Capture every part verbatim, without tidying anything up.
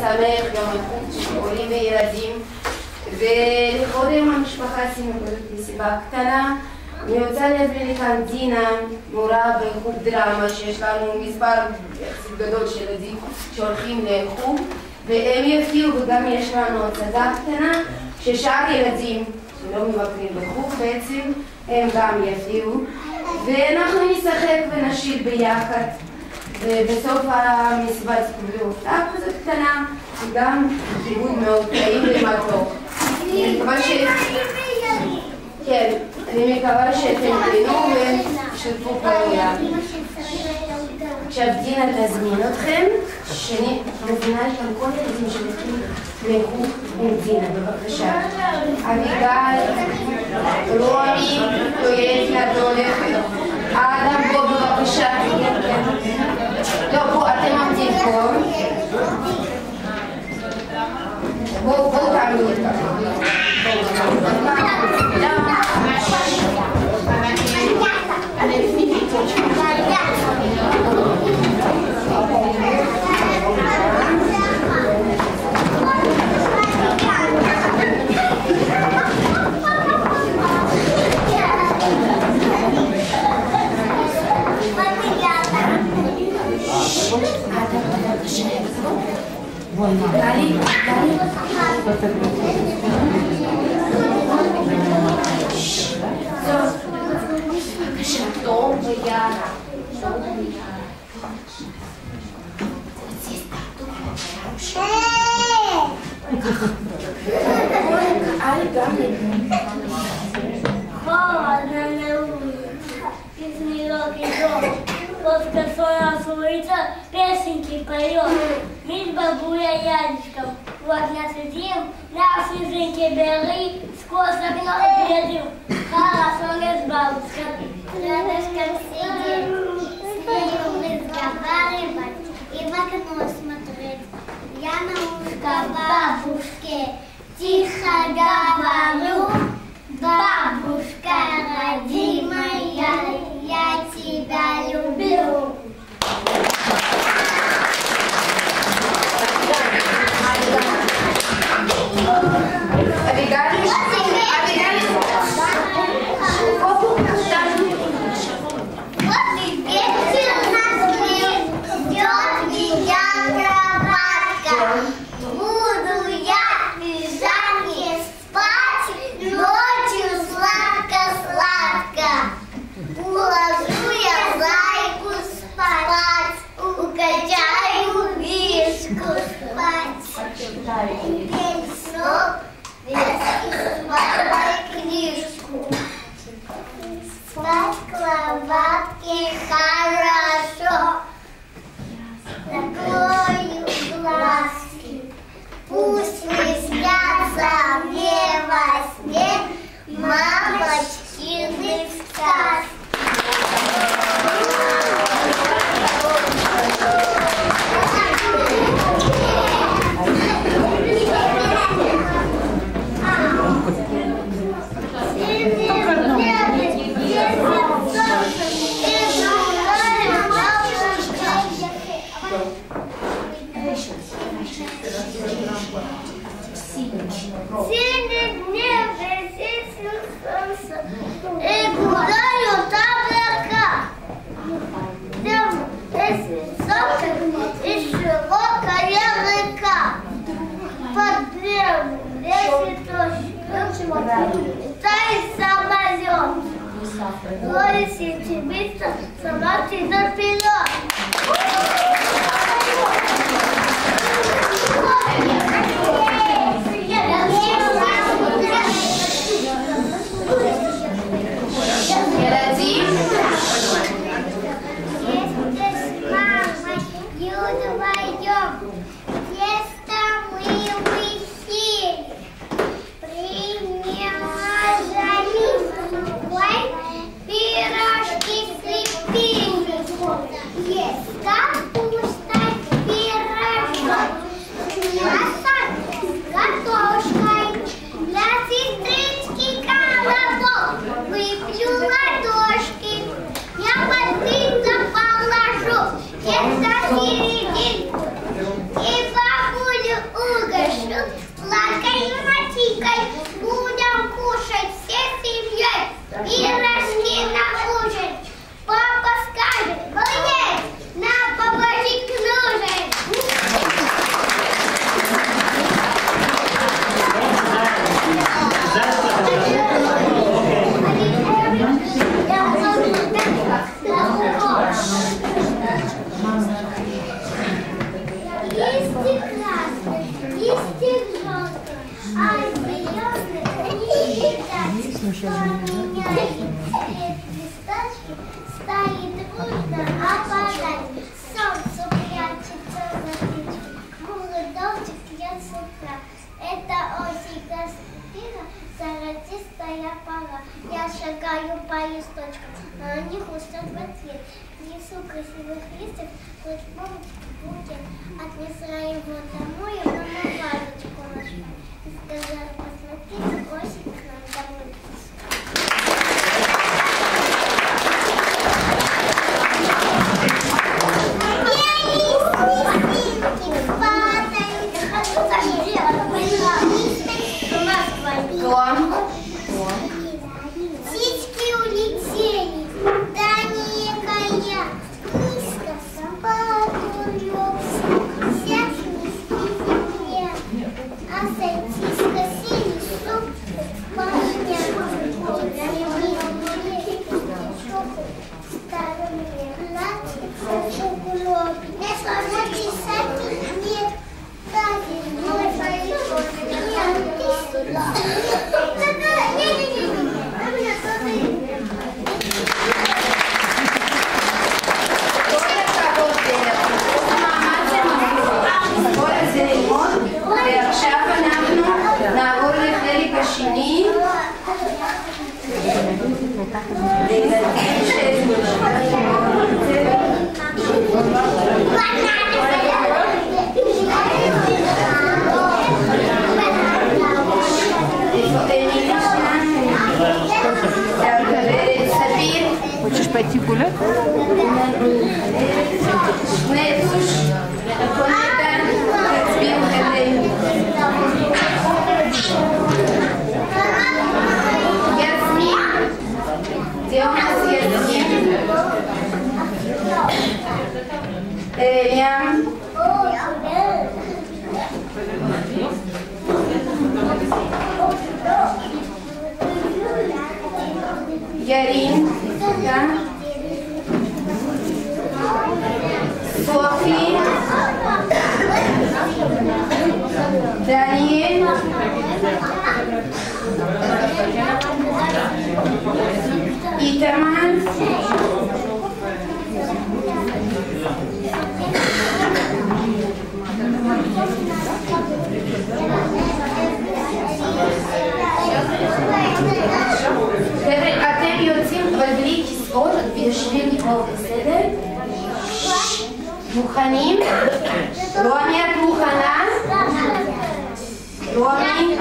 שמח, יום איכות של עולים וילדים, ולכבוד יום המשפחה עשינו מסיבה קטנה. אני רוצה להזמין לכאן דינה, מורה באיכות דרמה, שיש לנו מספר גדול של ילדים שהולכים לאיכות, והם יפתיעו, וגם יש לנו הצגה קטנה ששאר ילדים שלא מבקרים באיכות בעצם הם גם יפתיעו, ואנחנו נשחק ונשיר ביחד, ובסוף המסיבה תקבלו הפתעה כזאת קטנה וגם חיבוד מאוד טעים ומתוק. אני מקווה ש... כן, אני מקווה שאתם תהנו ותשתפו פעולה. עכשיו דינה תזמין אתכם, שאני מזמינה לכם כל הילדים שהולכים לאיכות עם דינה, בבקשה. אביגל, רועי, פרויקט לדולך, אדם בוא בבקשה. לא, בוא, אתם עומדים פה. בואו, בואו תעמדו ככה. Dali, dali. So, בבקשה, טוב ויאללה. טוב ויאללה. קהל גם Hvala izmilogi dom, potka svoja sulica, pjesinki pojoj, mi babuja Jadiška, вот я сидим, на свеженьке бери, сквозь окно глядим, хорошо не с бабушкой. Рядышком сидим, с ней разговаривать и в окно смотреть. Я на ушко бабушке тихо говорю: бабушка родимая, я тебя люблю. Abigail, Abigail, вот и вечер нас ждет меня кроватка. Буду я лежать и спать ночью сладко-сладко. Уложу я зайку спать, укачаю мишку спать. День снов свою книжку. Спать в кроватке хорошо. Закрою глазки, пусть не снятся мне во сне мамочкины сказки. Синее небо, здесь солнце, и гуляют облака. Днем здесь высокая и широкая река. Под древом лесе точно тает самолет. Горе сетевица, собаки наперед. И бабулю Стоит дружно, опадает, солнце прячется в птичке, молодовчик я с утра. Это осень Каспира, золотистая пора. Я шагаю по листочкам, а они хрустят в ответ. Несу красивых листьев, хоть мамочка будет. Отнесла его домой, и мама вазочку нашла. И сказала, посмотрите, осень к нам домой. Птички улетели, да некая, низко собаку улегся, сядь в низкой земле, а сойти с косили суп, пахнет, старым платье, углом, не сложите сами, нет, таки, мой пойдет, нет, ты сюда. ועכשיו אנחנו נעבור לחלק השני לילדים של Хочешь пойти гулять? נטוש, קונטן, תצביעו כדי יסמין, דיומס יסמין, ים, ירין, סופי, דניאל, איתמן, חבר'ה, אתם יוצאים אבל בלי כיסאות ויושבים פה, בסדר? מוכנים? רומי, את מוכנה? רומי?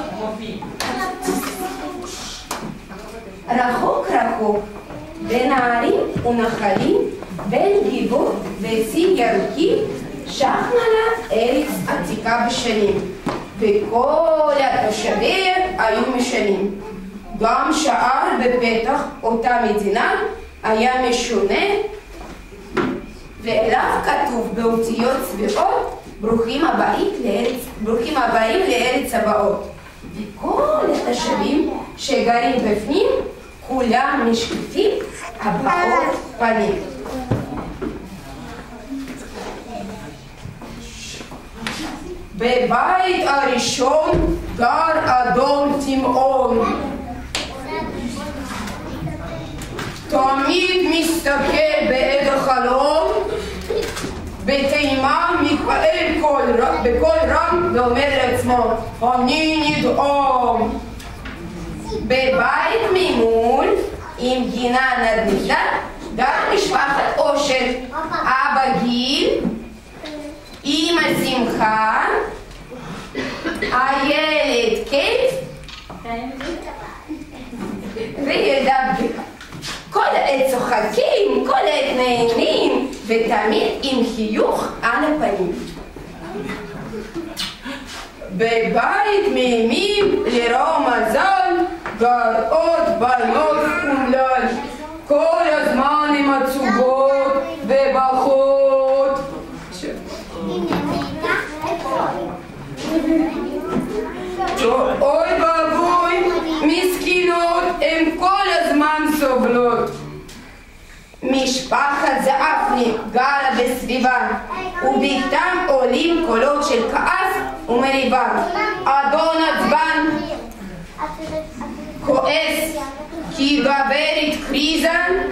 רחוק רחוק בין הערים ונחלים, בין גבעות ועצים ירוקים, שכנה ארץ עתיקה בשנים, וכל התושבים היו משנים. גם שער בפתח אותה מדינה היה משונה, ואליו כתוב באותיות צבאיות, ברוכים הבאים לארץ, ברוכים הבאים לארץ הבאות. וכל התושבים שגרים בפנים, כולם משקפים הבאות פנים. בבית הראשון גר אדון תימהון, תמיד מסתכל בעד החלום, בתימן מתפעל בקול רם ואומר לעצמו, אני נדהם. בבית ממול עם גינה נדנדה גר משפחת אושר, אבא גיל, אמא שמחה, הילד קייט וילדה בדיקה. כל העת צוחקים, כל העת נהנים, ותמיד עם חיוך על הפנים. בבית מימים לרוע מזל גר עוד בנות אומלל, כל הזמן עם עצובות ובכות. אוי ואבוי, מסכנות, הם כל הזמן סובלות. משפחת זעפני גרה בסביבה, וביתם עולים קולות של כעס ומריבה. אדון עצבן, כועס כי גברת קריזה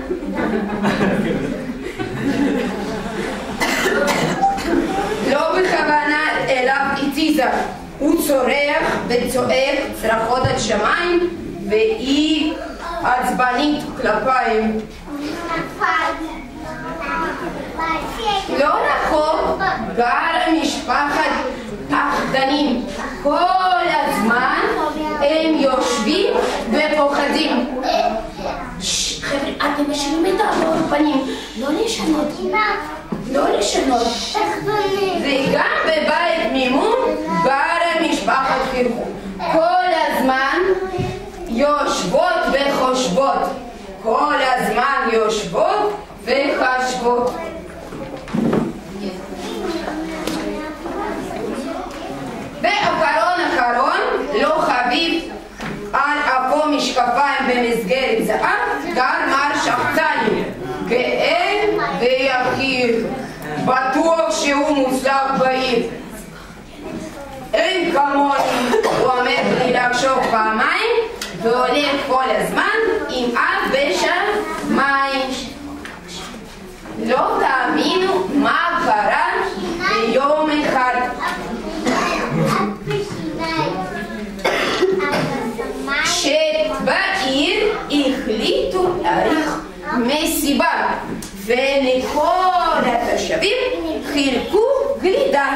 לא בכוונה אליו התיזה. הוא צורח וצועק צרחות עד שמיים והיא עצבנית כלפיים. לא רחוק גרה משפחת פחדנים. כל הזמן הם יושבים ופוחדים. חבר'ה, אתם משלמים את האולפנים, לא לשנות, לא לשנות. וגם בבית מימון גרה משפחת חרחור. כל הזמן יושבות וחושבות. כל הזמן יושבות וחושבות. ואחרון אחרון, לא חביב על אפו משקפיים במסגרת זהב, גר מר שחצני, גאה ויחיד, בטוח שהוא מוצלח בעיר. אין כמוני, הוא אומר לי לחשוב פעמיים, והולך כל הזמן עם אף בשמיים. לא תאמינו מה קרה ביום אחד. שבעיר החליטו לערוך מסיבה ולכל התושבים חילקו גלידה.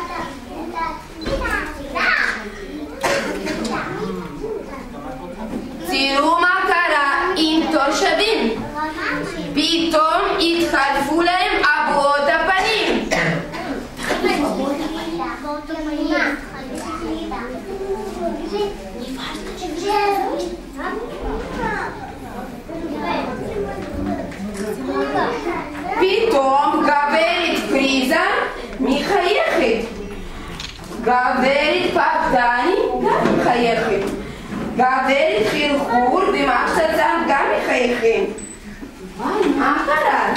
תראו מה קרה עם תושבים, פתאום התחלפו להם הבעות הפנים. פתאום גברת קריזה מחייכת, גברת פחדני גם מחייכת, גברת חרחור ומחצצה גם מחייכים. וואי, מה קרה?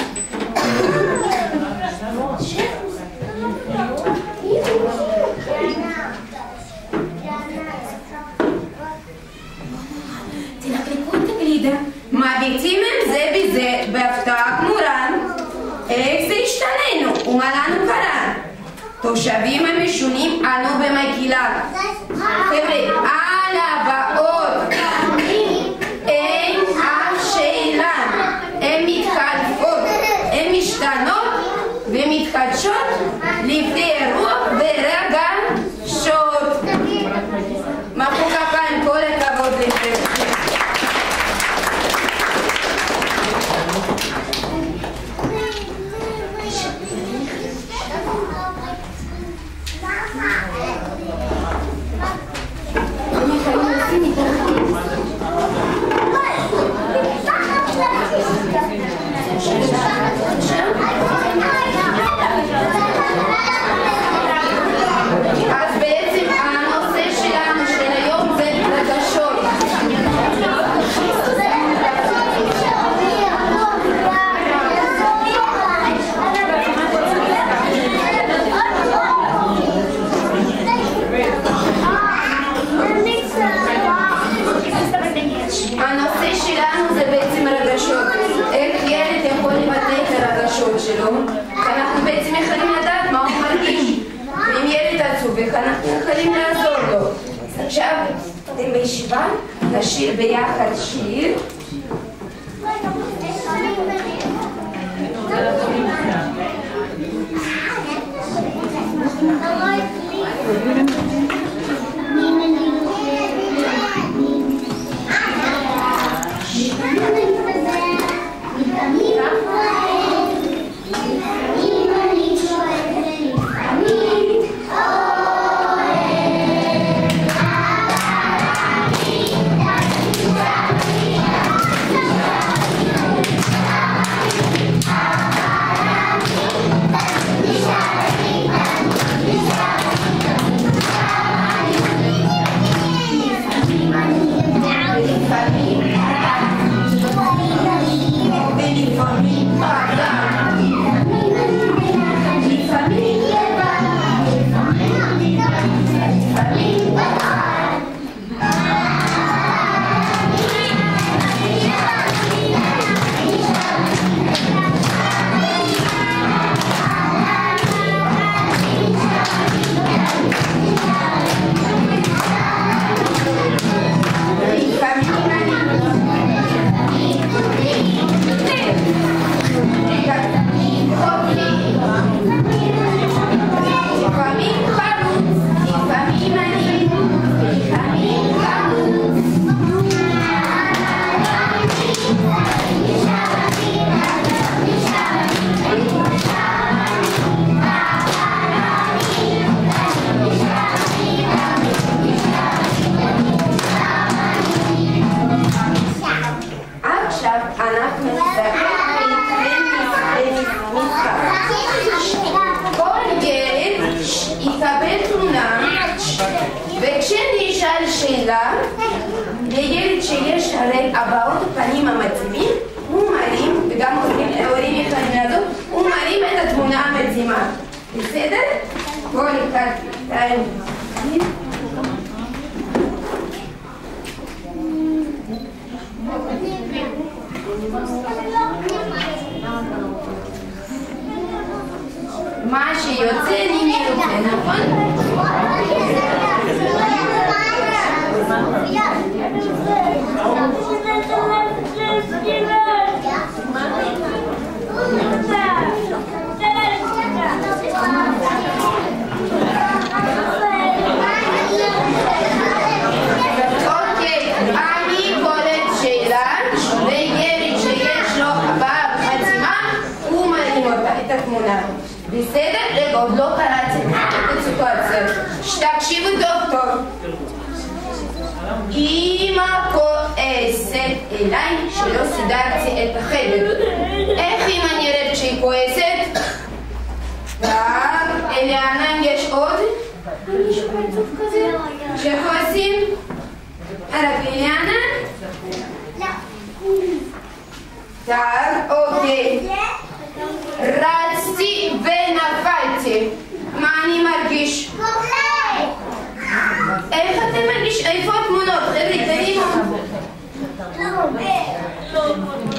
תלקלקו את הגלידה, מביטים הם זה בזה בהפתעה גמורה. איך זה השתננו ומה לנו קרה? תושבים המשונים ענו במקהלה. חבר'ה, על הבאות אין אף שאלה. הן מתחלפות, הן משתנות ומתחדשות לפני רוח ורגשות. מחאו כפיים, כל הכבוד לכם. אז בעצם הנושא שלנו של היום זה רגשות. הנושא שלנו זה בעצם רגשות. איך ילד יכול לבטא את הרגשות שלו? אנחנו בעצם יכולים לדעת מה הוא מרגיש. ואם ילד עצוב, איך אנחנו יכולים לעזור לו? אז עכשיו אתם בישיבה, נשיר ביחד שיר. Bye. הבעות הפנים המתאימים, הוא מרים, וגם ההורים יכולים לעזור, הוא מרים את התמונה המתאימה. בסדר? בואו ניקח שתיים. מה שיוצא אני יוצא, נכון? אוקיי, אני קוראת שאלה, וילד שיש לו הבעה מתאימה, הוא מרים אותה, את התמונה. בסדר? רגע, עוד לא קראתי את הסיטואציה. שתקשיבו טוב טוב. אמא כועסת אליי שלא סידרתי את החדר. איך אמא נראית כשהיא כועסת? רק, אליאנה, אם יש עוד? מישהו פרצוף כזה? שכועסים? רק אליאנה? לא. טוב, אוקיי. רצתי ונפלתי. מה אני מרגיש? מעולה! איך אתם מרגיש? איפה התמונות? חבר'ה, תרימו. לא, לא.